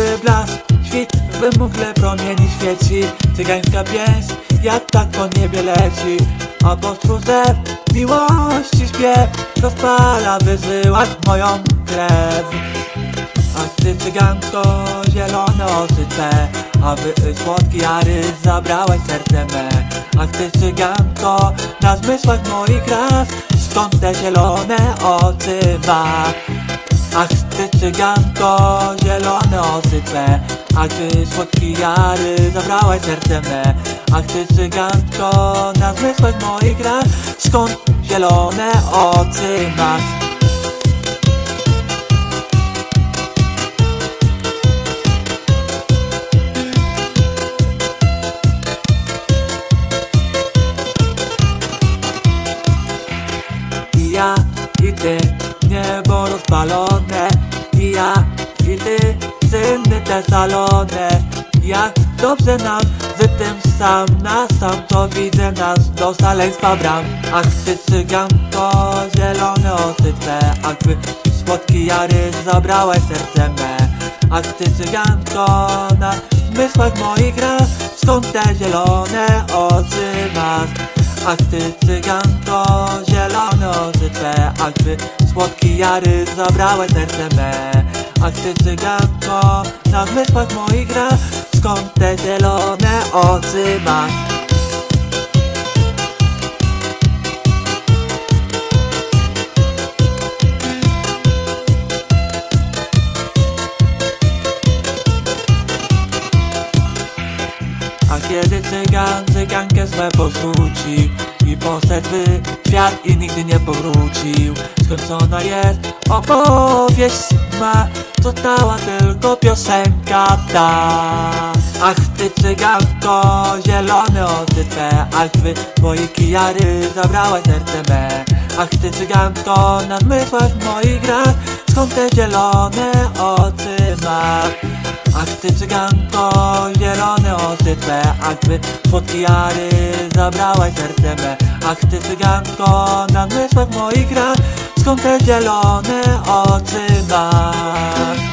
Złoty blask, świt w mgle promieni świeci. Cygańska pieśń, jak tak po niebie leci. A pośród zew miłości śpiew rozpala, by zwyłaś moją krew. A ty, cyganko, zielone oczy twe, aby słodki jary zabrałaś serce me. Ach ty, cyganko, na zmysłach moich raz, skąd te zielone oczy masz? Ach ty, cyganko, zielone oczy twe, a ty słodki jary zabrałaś serce me. Ach ty, cyganko, na zmysłach moich raz, skąd zielone oczy masz? I ja, i ty, niebo rozpalone. I ja, i ty, syny te salone. Jak dobrze nam z tym sam na sam, to widzę nas do szaleństwa bram. Ach ty, cyganko, zielone oczy twe, ach ty, słodki jary zabrałaś serce me. Ach ty, cyganko, na zmysłach moich raz, skąd te zielone oczy masz? Ach ty, cyganko, zielone oczy twe, ach ty, słodki jary zabrałaś serce me. Ach ty, cyganko, na zmysłach moich raz, skąd te zielone oczy masz? A kiedy cygan cygankę swe porzucił i poszedł w świat i nigdy nie powrócił, skończona jest opowieść ma, została tylko piosenka ta. Ach ty, cyganko, zielone oczy twe, ach ty, twoje kijary zabrałaś serce me. Ach ty, cyganko, na zmysłach moich raz, skąd te zielone oczy masz? Ach ty, cyganko, zielone oczy twe, ach ty, słodki jary zabrałaś serce me. Ach ty, cyganko, na zmysłach moich raz, skąd te zielone oczy masz?